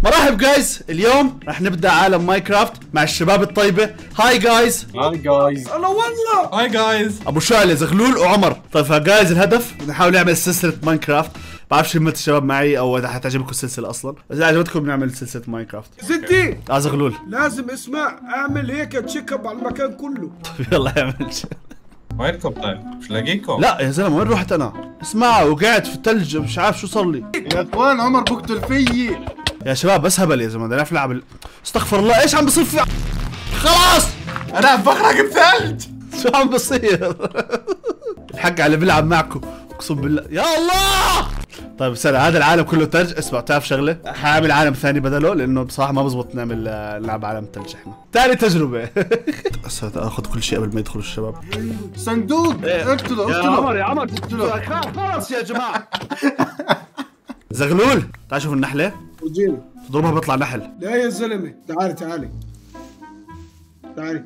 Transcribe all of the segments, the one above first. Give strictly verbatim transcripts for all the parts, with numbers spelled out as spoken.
مرحب جايز، اليوم رح نبدا عالم ماينكرافت مع الشباب الطيبه. هاي جايز. هاي جايز. الله والله. هاي جايز. ابو شعلة، زغلول وعمر. طيب فجايز الهدف بدنا نحاول نعمل سلسله ماينكرافت. بعرفش همة الشباب معي او اذا حتعجبكم السلسله اصلا، اذا عجبتكم بنعمل سلسله ماينكرافت. ستي اه زغلول. لازم اسمع، اعمل هيك تشيك اب على المكان كله. طيب يلا اعمل شيء. وينكم طيب؟ مش لاقيكم. لا يا زلمه، وين رحت انا؟ اسمع، وقعت في الثلج مش عارف شو صار لي. يا اخوان عمر بقتل فيي. يا شباب بس هبل يا زلمه، بدنا نعرف نلعب ال... استغفر الله، ايش عم بصير في خلاص انا عم بغرق بثلج. شو عم بصير؟ الحق على اللي بيلعب معكم اقسم بالله يا الله. طيب استنى، هذا العالم كله ثلج. اسمع تعرف شغله، حاعمل عالم ثاني بدله لانه بصراحه ما بزبط نعمل نلعب عالم ثلج احنا. ثاني تجربه. بس اخذ كل شيء قبل ما يدخلوا الشباب. صندوق اقتله يا اقتله عمر يا عمر خلاص يا جماعه. زغلول تعال شوف النحله. ورجيني. تضربها بيطلع نحل. لا يا زلمه، تعالي تعالي تعالي.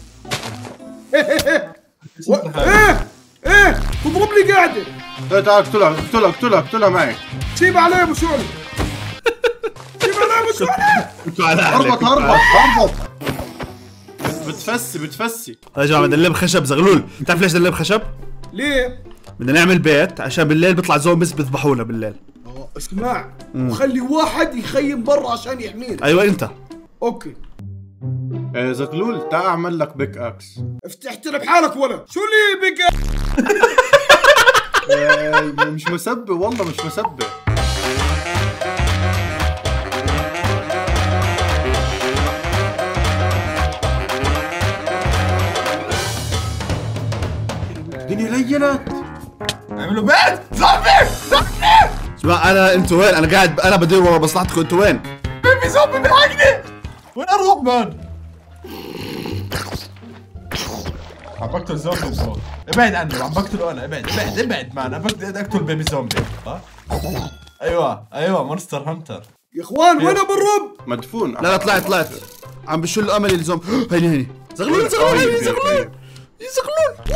ايه ايه تضرب لي قاعده. تعال اقتلها اقتلها اقتلها اقتلها معي. سيب علي ابو شعلة. سيب علي ابو شعلة. هربط هربط هربط. بتفسي بتفسي. يا جماعه بدنا نلم خشب. زغلول بتعرف ليش بدنا نلم خشب؟ ليه؟ بدنا نعمل بيت عشان بالليل بيطلع زومبيز بيذبحونا بالليل. اه اسمع، وخلي واحد يخيم برا عشان يحمينا. ايوه انت. اوكي. آه زغلول تعال اعمل لك بيك اكس. افتحت بحالك ولا شو لي بيك. آه مش مسبة والله مش مسبة. الدنيا ليلت. اعملوا بيت زومبي زومبي. اسمع انا، انتوا وين؟ انا قاعد انا بدير ورا مصلحتكم، انتوا وين؟ في زومبي بيلحقني. وين اروح مان؟ عم بقتل زومبي بصوت. ابعد عنه، عم بقتله انا. ابعد ابعد ابعد مان، انا بقتل اقتل بيبي زومبي. ها؟ ايوه ايوه مونستر هانتر. يا اخوان وين بالرب؟ مدفون. لا لا طلعت طلعت. عم بشل امل الزومبي. هيني هيني. زغلول زغلول هيني زغلول. زغلول.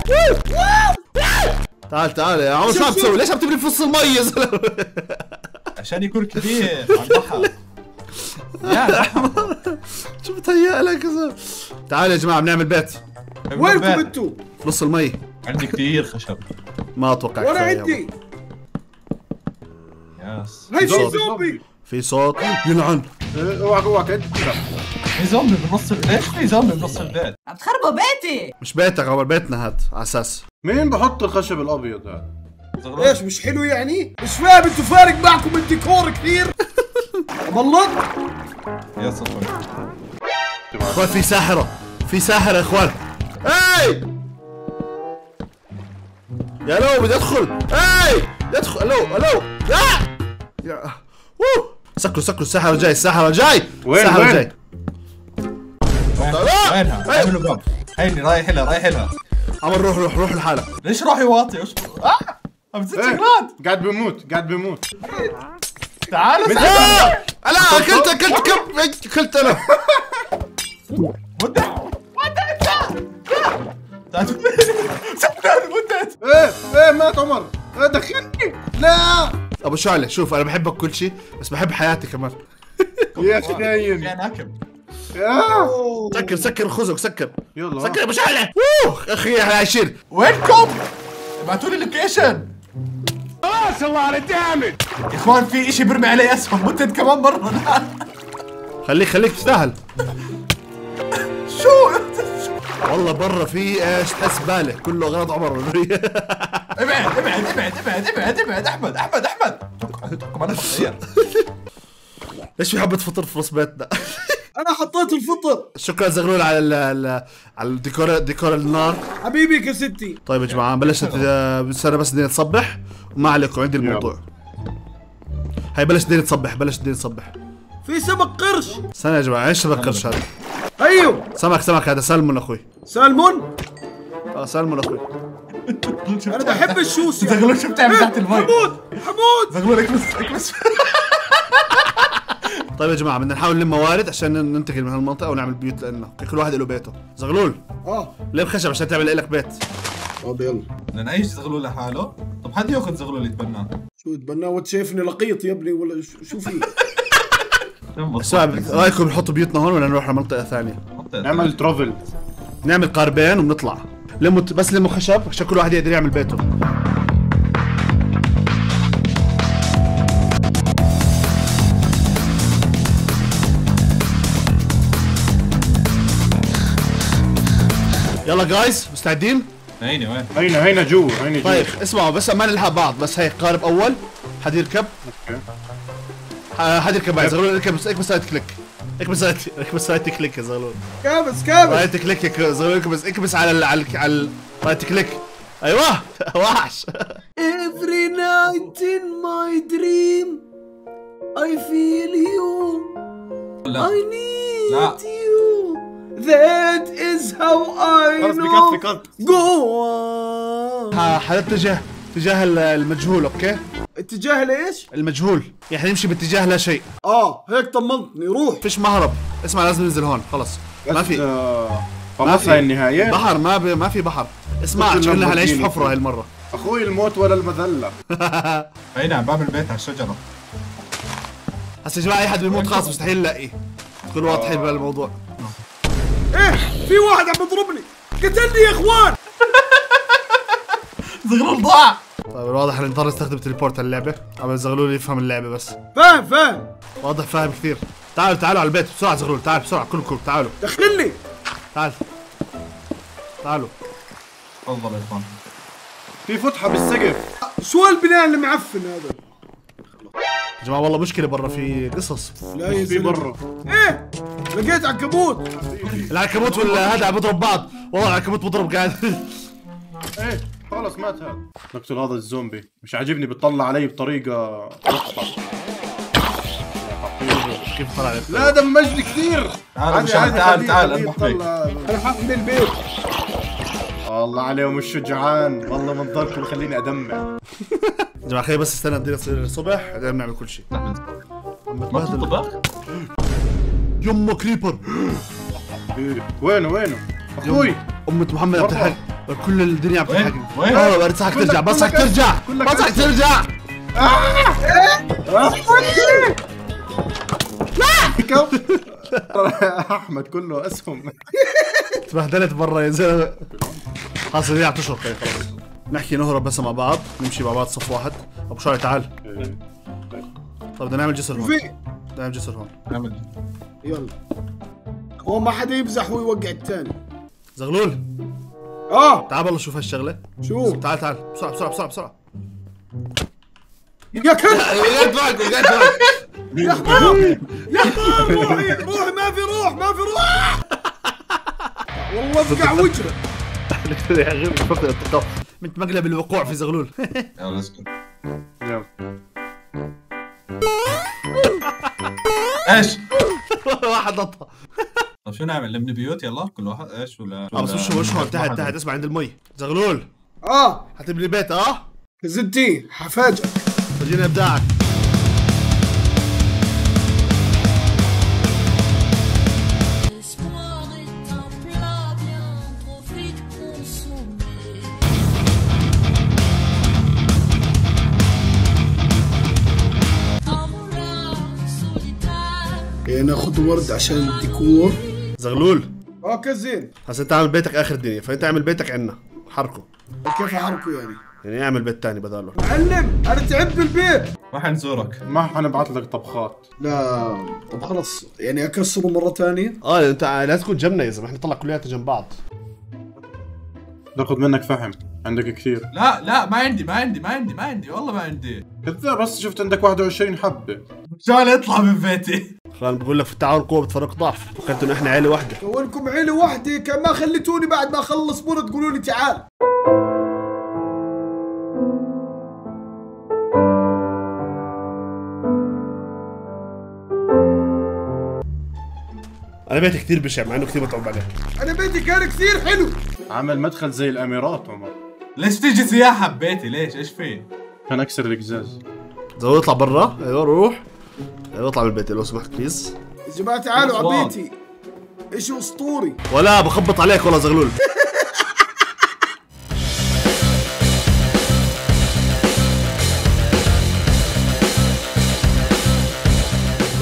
تعال تعال يا عمر، شو عم تسوي؟ ليش عم تبني في وسط المي يا زلمه؟ عشان يكون كبير على البحر. يا بحر. شو بتهيأ لك يا زلمه؟ تعال يا جماعه بنعمل بيت. وينكم انتوا؟ في نص المي. عندي كثير خشب. ما اتوقع. وانا عندي. يس. هي في صوت. زومبي. في صوت يلعن. اوعك اوعك انت. في زومبي بنص. ليش في زومبي بنص البيت؟ عم تخربوا بيتي. مش بيتك عمر، بيتنا هاد على اساس. مين بحط الخشب الابيض هذا؟ ايش مش حلو يعني؟ مش فاهم انتوا فارق معكم الديكور كثير؟ والله يا صفر. اخوان في ساحرة، في ساحرة يا اخوان. اي يا لو بدي ادخل. اي بدي ادخل. الو الو يا يا ووه. سكروا سكروا، الساحرة جاي، الساحرة جاي. وين الساحرة وين؟ جاي. وينها؟ اعملوا باب. هيني رايح لها رايح لها. عمر روح روح روح لحالك. ليش روحي واطي؟ وش اه عم بتزيد شغلات. قاعد بموت قاعد بموت. تعالوا لا لا اكلت اكلت كم اكلت انا. ودع ودع انت. تعال سكر ودعت. ايه ايه مات عمر. ايه دخلني. لا ابو شعلة شوف، انا بحبك كل شيء بس بحب حياتي كمان. يا خاين. كان اكل. يا سكر سكر خزق سكر. يلا سكر يا ابو شعلة. اوه اخي احنا عايشين. وينكم؟ ابعتوا لي اللوكيشن. خلاص الله على الدامج. يا اخوان في اشي برمي علي اسهم، متت كمان مرة. خليك خليك تستاهل. شو؟ والله برا في ايش تحس باله كله اغراض عمر. ابعد ابعد ابعد ابعد ابعد ابعد احمد احمد احمد. توقعكم انا بغير. ليش في حبة فطر في نص بيتنا؟ انا حطيت الفطر. شكرا زغلول على ال على الديكور، ديكور النار. حبيبي كستي. طيب يا جماعة بلشت. استنى بس بدنا نتصبح وما عليكم عندي الموضوع. هاي بلش بدنا نتصبح بلش بدنا نتصبح. في سمك قرش. استنى يا جماعة، ايش سمك قرش هذا؟ ايوه سمك سمك هذا سلمون اخوي. سالمون. اه سلمون اخوي. انا بحب الشوسي. زغلول شو بتعمل تحت المي؟ حمود حمود. زغلول اكبس اكبس. طيب يا جماعة بدنا نحاول نلم موارد عشان ننتقل من هالمنطقة ونعمل بيوت لنا، كل واحد له بيته. زغلول اه لم خشب عشان تعمل لك بيت. طب يلا. بدنا نعيش زغلول لحاله. طب حد ياخذ زغلول يتبناه. شو تبناه وانت شايفني لقيط يا ابني ولا شو في؟ شباب رايكم نحط بيوتنا هون ولا نروح على منطقه ثانيه؟ نعمل ترافل. نعمل قاربين وبنطلع. لموا بس لموا خشب عشان كل واحد يقدر يعمل بيته. يلا جايز مستعدين؟ هيني وين؟ هينا هينا جوا هينا جوا. طيب اسمعوا بس ما نلحق بعض، بس هيك قارب اول حد يركب. اوكي. حد يركب بعد زغلول اركب بس اكبس رايت كليك. اكبس رايت اكبس رايت كليك يا زغلول. كابس كابس. رايت كليك يا زغلول اكبس اكبس على ال على ال على رايت كليك. ايوه وحش. Every night in my dream I feel you. لا. I need لا. you. That is how I خلص know. بكفي كت. Go on. حنتجه اتجاه المجهول. اوكي اتجاه ليش؟ المجهول يعني نمشي باتجاه لا شيء. اه هيك طمنتني. روح. فيش مهرب. اسمع لازم ننزل هون خلص. ما في آه، ما خلص في. هاي النهاية. بحر ما بي ما في بحر. اسمع كلنا شكلنا حنعيش في موجودين. حفرة هاي المرة. اخوي الموت ولا المذلة. هيني على باب البيت على الشجرة. هسا يا جماعة أي حد بيموت خلاص مستحيل نلاقيه. تكون واضحين بهالموضوع. ايه في واحد عم يضربني. قتلني يا اخوان. زغلول ضاع. طيب الواضح ان نضطر نستخدم تليبورت على اللعبة. عم زغلول يفهم اللعبة بس. فاهم فاهم. واضح فاهم كثير. تعالوا تعالوا على البيت بسرعة زغلول. تعال بسرعة كلكم تعالوا. دخلني. تعال. تعالوا. تفضل يا اخوان. في فتحة بالسقف. شو البناء اللي معفن هذا؟ يا جماعة والله مشكلة برا في قصص. لا يا في زلمة. برا. ايه لقيت عنكبوت. العنكبوت ولا هذا عم بيضرب بعض. والله العنكبوت بضرب قاعد. ايه خلص مات هذا. نقتل هذا الزومبي. مش عاجبني بتطلع علي بطريقة رقصة. كيف طلع لك؟ لا دمجني كثير. تعال عادي مشان، عادي تعال خليه- تعال خليه اذبح فيك. يطلع. انا حاحمي البيت. الله عليهم الشجعان. والله منظركم خليني ادمع. يا جماعة خلينا بس استنى الدنيا تصير الصبح بعدين نعمل كل شيء. ما تطبخ؟ يمه كريبر. إيه. وينه وينه اخوي. أمة محمد عم تلحق. كل الدنيا عم تلحق. وين؟ اه بنصحك كلك- ترجع بنصحك كلك- ترجع كلك بنصحك أسود. ترجع. احمد كله اسهم. تبهدلت برا يا زلمه. خلاص رجع تشرب خلاص. نحكي نهرب بس مع بعض نمشي مع بعض صف واحد. ابو شاري تعال. طب بدنا نعمل جسر هون. في بدنا نعمل جسر هون. اعمل. يلا. هو ما حدا يمزح ويوقع الثاني. زغلول اه تعال والله شوف هالشغله. شو تعال تعال بسرعه بسرعه بسرعه بسرعه. يا كلب. وقعت معك وقعت معك. يا حمار يا حمار. روحي روحي ما في روح ما في روح. والله افقع وجهك. يا غير انت مقلب الوقوع في زغلول. يلا اسكت. يلا. ايش؟ واحد نطها. طيب شو نعمل؟ نبني بيوت يلا كل واحد ايش ولا؟ اه بس وش وش هون تحت تحت اسمع عند المي. زغلول اه حتبني بيت اه؟ زدتي حفاجئك. فرجينا ابداعك. L'espoir est un plat bien trop vite consommé. Un voleur solitaire. يعني ناخذ ورد عشان الديكور. زغلول اوكي زين. هسا انت عامل بيتك اخر الدنيا فانت اعمل بيتك عنا حركه. كيف احركه يعني؟ يعني اعمل بيت ثاني بداله. معلم انا تعبت بالبيت. ما حنزورك. ما حنبعث لك طبخات. لا طب خلص يعني اكسره مره ثانيه. اه انت لازم تكون جنبنا يا زلمه احنا نطلع كلياتنا جنب بعض. ناخذ منك فحم. عندك كثير. لا لا ما عندي ما عندي ما عندي ما عندي والله ما عندي. كذا بس شفت عندك واحد وعشرين حبة. شلون اطلع من بيتي؟ خلينا بقول لك في التعاون قوه بتفرق ضعف. فكرت انه احنا عيله واحده. كونكم عيله واحده كان ما خليتوني بعد ما اخلص بنا تقولوا لي تعال. انا بيتي كثير بشع مع انه كثير متعب عليه. انا بيتي كان كثير حلو. عمل مدخل زي الاميرات عمر. ليش تيجي سياحة ببيتي ليش؟ ايش فيه؟ كان اكسر القزاز. زغلول اطلع برا. ايوه روح. ايوه اطلع من البيت لو سمحت بليز. يا جماعه تعالوا على أصوات. بيتي. اشي اسطوري. ولا بخبط عليك والله زغلول.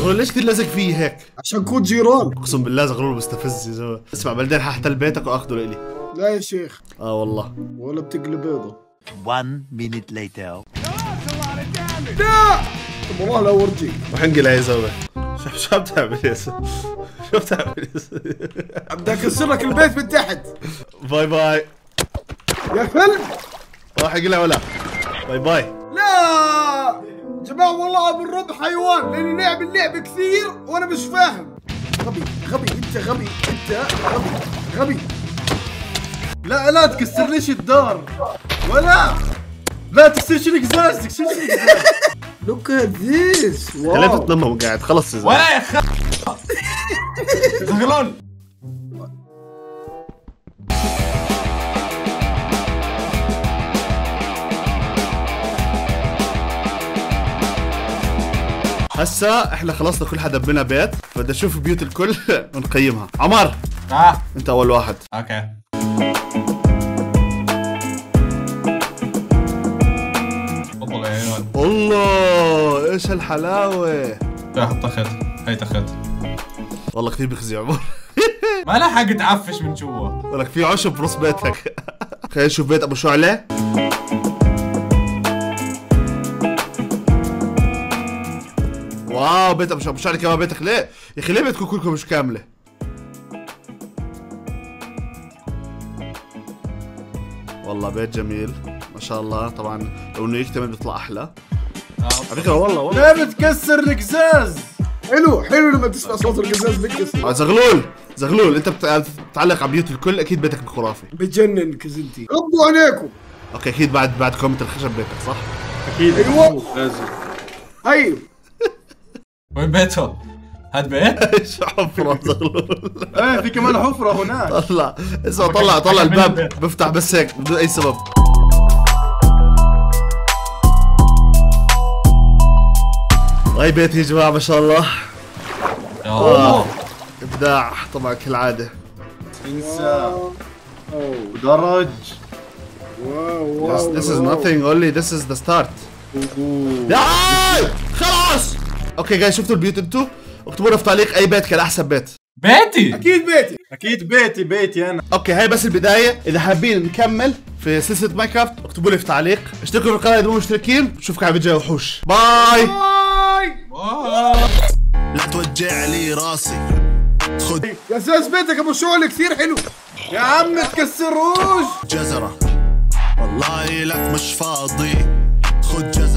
زغلول ليش كثير لازق فيه هيك؟ عشان كون جيران. اقسم بالله زغلول مستفز يا زلمه. اسمع بعدين حاحتل بيتك واخذه لإلي. لا يا شيخ. اه والله. ولا بتقلب بيضة. One minute later. لا. طب والله لا ورجيك. وحنقل يا زلمه. شو شو عم تعمل يا زلمه؟ شو بتعمل يا زلمه؟ بدي اكسر لك البيت من تحت. باي باي. يا كلب. راح يقلع ولا؟ باي باي. لا جماعة والله ابو الرب حيوان لاني لعب اللعبة كثير وانا مش فاهم. غبي غبي انت غبي انت غبي غبي. لا لا تكسر ليش الدار ولا لا تكسر شنو قزازك شنو قزازك. لوك ات ذيس. خلينا واو. تتنمى وقاعد خلص يا زلمه. ولا يا اخي زغلول. هسا احنا خلصنا كل حدا بنا بيت، بدي اشوف بيوت الكل ونقيمها. عمر اه انت اول واحد. اوكي. تفضل يا عيال. الله ايش هالحلاوه. تاخذ تاخذ هي تاخذ. والله كثير بخزي عمر. ما لحق تعفش من جوا. ولك في عشب بنص بيتك. خلينا نشوف بيت ابو شعله. واو بيت ابو ابو شعله كمان بيتك. ليه يا اخي ليه بيتكم كلكم مش كامله؟ والله بيت جميل ما شاء الله. طبعا لو انه يكتمل بيطلع احلى على فكره. والله والله ليه بتكسر القزاز؟ حلو حلو لما تسمع صوت القزاز بينكسر. آه، زغلول زغلول انت بت- بتعلق على بيوت الكل، اكيد بيتك خرافي. بجنن كزنتي. غضوا عينيكم. اوكي اكيد بعد بعد كومنت الخشب بيتك صح؟ اكيد أيوة. لازم. ايوه وين بيته؟ هاد بيت؟ ايش حفره زغلول. ايه في كمان حفرة هناك. طلع اسمع طلع طلع الباب بفتح بس هيك بدون اي سبب. هاي بيتي يا جماعه ما شاء الله. يلا ابداع طبعا كالعاده. انسى ودرج. واو This, واو this is nothing only this is the start. يا عاي خلاص. اوكي جاي شفتوا البيوت انتوا؟ اكتبوا لنا في تعليق اي بيت كان احسن بيت. بيتي. اكيد بيتي. اكيد بيتي بيتي انا. اوكي هاي بس البدايه. اذا حابين نكمل في سلسله ماينكرافت اكتبوا لي في تعليق. اشتركوا في القناه اذا مو مشتركين. نشوفكم على فيديو وحوش. باي. باي. لا توجع لي راسي. خد قزاز بيتك ابو شعله كثير حلو. يا عم تكسروش. جزرة والله لك مش فاضي. خد جزرة.